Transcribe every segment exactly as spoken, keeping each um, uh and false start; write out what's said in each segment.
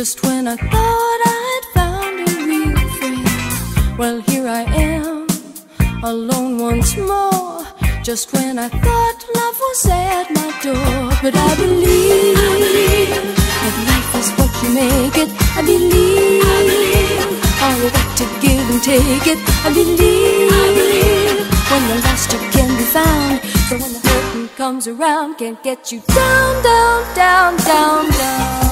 Just when I thought I'd found a real friend, well, here I am, alone once more. Just when I thought love was at my door. But I believe, I believe that life is what you make it. I believe, I believe all you got to give and take it. I believe, I believe when you're lost you can be found. So when the hurting comes around, can't get you down, down, down, down, down.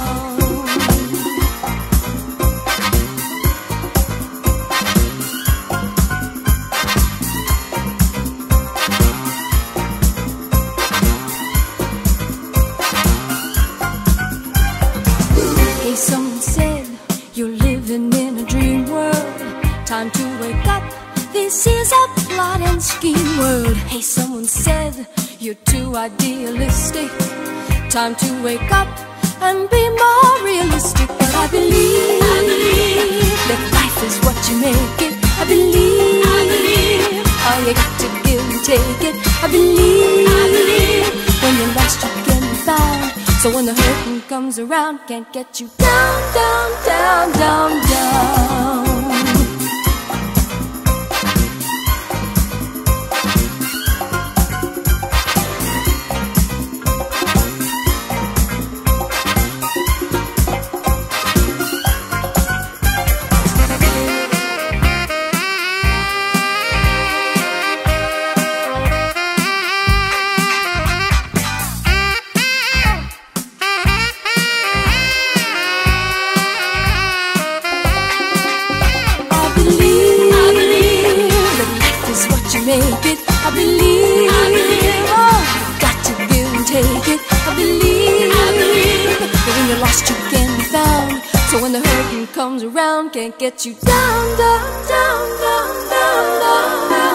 Someone said you're living in a dream world. Time to wake up, this is a plot and scheme world. Hey, someone said you're too idealistic. Time to wake up and be more realistic. But I believe, I believe that life is what you make it. I believe, I believe all you got to give and take it. I believe, I believe when you're lost you can be found. So when the hurting comes around, can't get you down, down, down, down, down. Make it, I believe, I believe, oh, got to give and take it, I believe, I believe, that when you're lost you can be found. So when the hurting comes around, can't get you down, down, down, down, down, down, down.